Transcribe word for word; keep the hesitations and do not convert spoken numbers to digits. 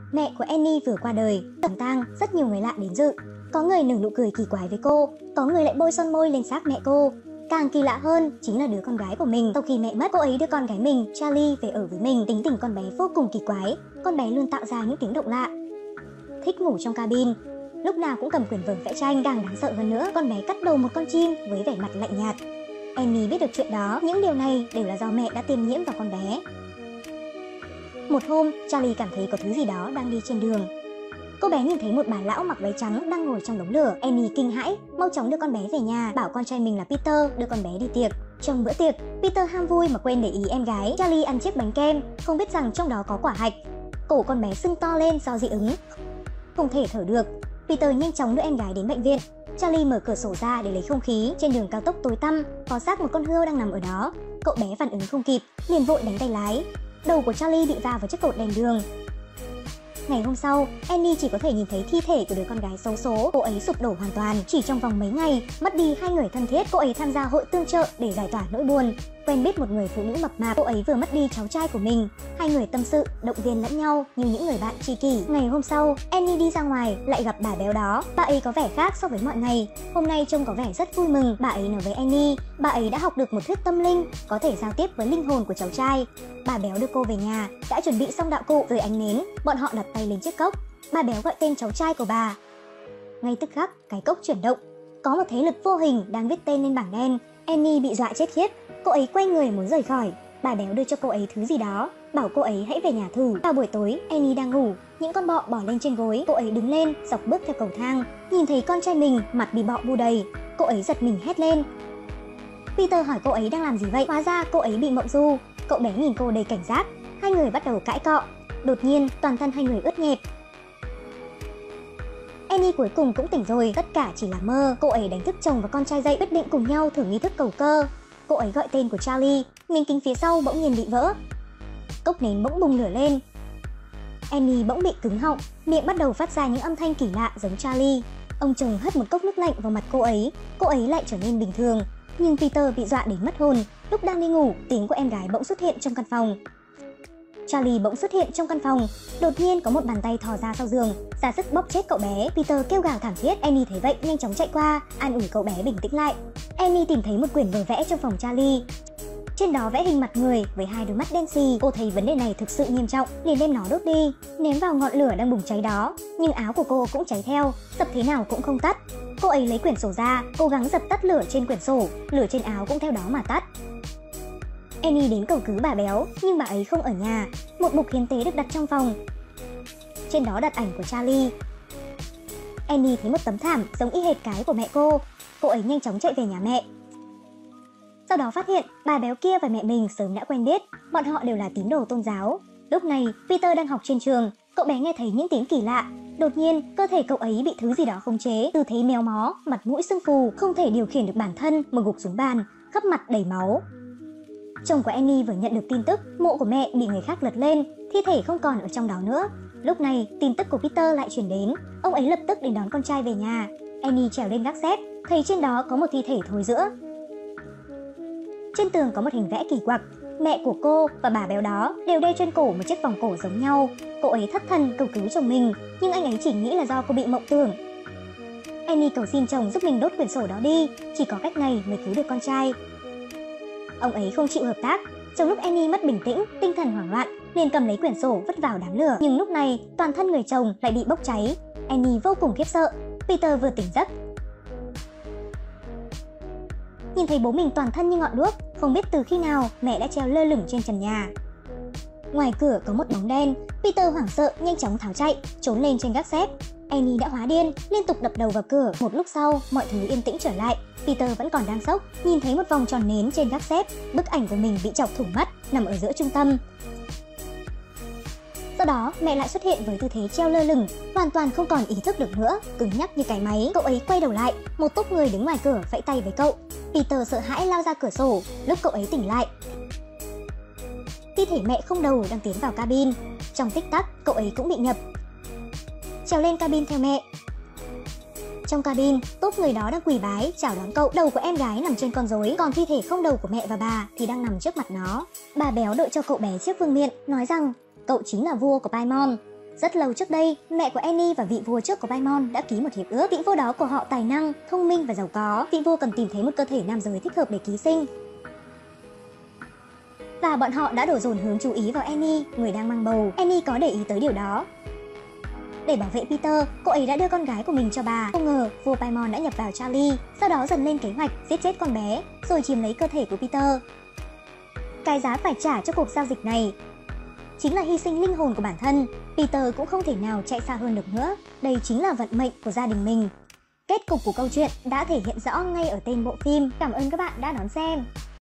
Mẹ của Annie vừa qua đời, tẩm tang, rất nhiều người lạ đến dự. Có người nở nụ cười kỳ quái với cô, có người lại bôi son môi lên xác mẹ cô. Càng kỳ lạ hơn chính là đứa con gái của mình. Sau khi mẹ mất, cô ấy đưa con gái mình, Charlie, về ở với mình. Tính tình con bé vô cùng kỳ quái, con bé luôn tạo ra những tiếng động lạ. Thích ngủ trong cabin, lúc nào cũng cầm quyển vở vẽ tranh. Càng đáng sợ hơn nữa, con bé cắt đầu một con chim với vẻ mặt lạnh nhạt. Annie biết được chuyện đó, những điều này đều là do mẹ đã tiêm nhiễm vào con bé. Một hôm, Charlie cảm thấy có thứ gì đó đang đi trên đường. Cô bé nhìn thấy một bà lão mặc váy trắng đang ngồi trong đống lửa. Annie kinh hãi, mau chóng đưa con bé về nhà, bảo con trai mình là Peter đưa con bé đi tiệc. Trong bữa tiệc, Peter ham vui mà quên để ý em gái. Charlie ăn chiếc bánh kem, không biết rằng trong đó có quả hạch. Cổ con bé sưng to lên do dị ứng, không thể thở được. Peter nhanh chóng đưa em gái đến bệnh viện. Charlie mở cửa sổ ra để lấy không khí. Trên đường cao tốc tối tăm, có xác một con hươu đang nằm ở đó. Cậu bé phản ứng không kịp, liền vội đánh tay lái. Đầu của Charlie bị va vào chiếc cột đèn đường. Ngày hôm sau, Annie chỉ có thể nhìn thấy thi thể của đứa con gái xấu số. Cô ấy sụp đổ hoàn toàn. Chỉ trong vòng mấy ngày, mất đi hai người thân thiết. Cô ấy tham gia hội tương trợ để giải tỏa nỗi buồn. Quen biết một người phụ nữ mập mạp. Cô ấy vừa mất đi cháu trai của mình. Hai người tâm sự, động viên lẫn nhau như những người bạn tri kỷ. Ngày hôm sau, Annie đi ra ngoài lại gặp bà béo đó. Bà ấy có vẻ khác so với mọi ngày. Hôm nay trông có vẻ rất vui mừng. Bà ấy nói với Annie, bà ấy đã học được một thuyết tâm linh, có thể giao tiếp với linh hồn của cháu trai. Bà béo đưa cô về nhà, đã chuẩn bị xong đạo cụ dưới ánh nến. Bọn họ đặt tay lên chiếc cốc. Bà béo gọi tên cháu trai của bà. Ngay tức khắc, cái cốc chuyển động. Có một thế lực vô hình đang viết tên lên bảng đen. Annie bị dọa chết khiếp. Cô ấy quay người muốn rời khỏi. Bà béo đưa cho cô ấy thứ gì đó, bảo cô ấy hãy về nhà thử. Vào buổi tối, Annie đang ngủ, những con bọ bò lên trên gối. Cô ấy đứng lên, dọc bước theo cầu thang, nhìn thấy con trai mình mặt bị bọ bu đầy. Cô ấy giật mình hét lên. Peter hỏi cô ấy đang làm gì vậy. Hóa ra cô ấy bị mộng du. Cậu bé nhìn cô đầy cảnh giác. Hai người bắt đầu cãi cọ. Đột nhiên, toàn thân hai người ướt nhẹp. Annie cuối cùng cũng tỉnh rồi, tất cả chỉ là mơ. Cô ấy đánh thức chồng và con trai dậy, quyết định cùng nhau thử nghi thức cầu cơ. Cô ấy gọi tên của Charlie, miếng kính phía sau bỗng nhiên bị vỡ. Cốc nến bỗng bùng lửa lên. Annie bỗng bị cứng họng, miệng bắt đầu phát ra những âm thanh kỳ lạ giống Charlie. Ông chồng hất một cốc nước lạnh vào mặt cô ấy, cô ấy lại trở nên bình thường. Nhưng Peter bị dọa đến mất hồn. Lúc đang đi ngủ, tiếng của em gái bỗng xuất hiện trong căn phòng. Charlie bỗng xuất hiện trong căn phòng. Đột nhiên có một bàn tay thò ra sau giường, ra sức bóp chết cậu bé. Peter kêu gào thảm thiết. Annie thấy vậy nhanh chóng chạy qua, an ủi cậu bé bình tĩnh lại. Annie tìm thấy một quyển vở vẽ trong phòng Charlie. Trên đó vẽ hình mặt người với hai đôi mắt đen xì. Cô thấy vấn đề này thực sự nghiêm trọng, liền đem nó đốt đi, ném vào ngọn lửa đang bùng cháy đó. Nhưng áo của cô cũng cháy theo, dập thế nào cũng không tắt. Cô ấy lấy quyển sổ ra, cố gắng dập tắt lửa trên quyển sổ, lửa trên áo cũng theo đó mà tắt. Annie đến cầu cứu bà béo, nhưng bà ấy không ở nhà. Một bục hiến tế được đặt trong phòng. Trên đó đặt ảnh của Charlie. Annie thấy một tấm thảm giống y hệt cái của mẹ cô. Cô ấy nhanh chóng chạy về nhà mẹ. Sau đó phát hiện bà béo kia và mẹ mình sớm đã quen biết. Bọn họ đều là tín đồ tôn giáo. Lúc này Peter đang học trên trường. Cậu bé nghe thấy những tiếng kỳ lạ. Đột nhiên cơ thể cậu ấy bị thứ gì đó khống chế, tư thế méo mó, mặt mũi sưng phù, không thể điều khiển được bản thân mà gục xuống bàn, khắp mặt đầy máu. Chồng của Annie vừa nhận được tin tức mộ của mẹ bị người khác lật lên, thi thể không còn ở trong đó nữa. Lúc này tin tức của Peter lại truyền đến. Ông ấy lập tức đến đón con trai về nhà. Annie trèo lên gác xếp, thấy trên đó có một thi thể thối rữa. Trên tường có một hình vẽ kỳ quặc. Mẹ của cô và bà béo đó đều đeo trên cổ một chiếc vòng cổ giống nhau. Cô ấy thất thần cầu cứu chồng mình, nhưng anh ấy chỉ nghĩ là do cô bị mộng tưởng. Annie cầu xin chồng giúp mình đốt quyển sổ đó đi, chỉ có cách này mới cứu được con trai. Ông ấy không chịu hợp tác. Trong lúc Annie mất bình tĩnh, tinh thần hoảng loạn, liền cầm lấy quyển sổ vứt vào đám lửa. Nhưng lúc này toàn thân người chồng lại bị bốc cháy. Annie vô cùng khiếp sợ. Peter vừa tỉnh giấc, nhìn thấy bố mình toàn thân như ngọn đuốc. Không biết từ khi nào mẹ đã treo lơ lửng trên trần nhà. Ngoài cửa có một bóng đen. Peter hoảng sợ nhanh chóng tháo chạy, trốn lên trên gác xếp. Annie đã hóa điên, liên tục đập đầu vào cửa. Một lúc sau, mọi thứ yên tĩnh trở lại. Peter vẫn còn đang sốc, nhìn thấy một vòng tròn nến trên gác xếp. Bức ảnh của mình bị chọc thủng mắt, nằm ở giữa trung tâm. Sau đó, mẹ lại xuất hiện với tư thế treo lơ lửng, hoàn toàn không còn ý thức được nữa, cứng nhắc như cái máy. Cậu ấy quay đầu lại, một tốp người đứng ngoài cửa vẫy tay với cậu. Peter sợ hãi lao ra cửa sổ. Lúc cậu ấy tỉnh lại, thi thể mẹ không đầu đang tiến vào cabin. Trong tích tắc, cậu ấy cũng bị nhập, trèo lên cabin theo mẹ. Trong cabin, tốp người đó đang quỳ bái chào đón cậu. Đầu của em gái nằm trên con rối, còn thi thể không đầu của mẹ và bà thì đang nằm trước mặt nó. Bà béo đội cho cậu bé chiếc vương miện, nói rằng cậu chính là vua của Paimon. Rất lâu trước đây, mẹ của Annie và vị vua trước của Paimon đã ký một hiệp ước. Vị vua đó của họ tài năng, thông minh và giàu có. Vị vua cần tìm thấy một cơ thể nam giới thích hợp để ký sinh. Và bọn họ đã đổ dồn hướng chú ý vào Annie, người đang mang bầu. Annie có để ý tới điều đó. Để bảo vệ Peter, cô ấy đã đưa con gái của mình cho bà. Không ngờ, vua Paimon đã nhập vào Charlie, sau đó dần lên kế hoạch giết chết con bé, rồi chiếm lấy cơ thể của Peter. Cái giá phải trả cho cuộc giao dịch này chính là hy sinh linh hồn của bản thân. Peter cũng không thể nào chạy xa hơn được nữa. Đây chính là vận mệnh của gia đình mình. Kết cục của câu chuyện đã thể hiện rõ ngay ở tên bộ phim. Cảm ơn các bạn đã đón xem.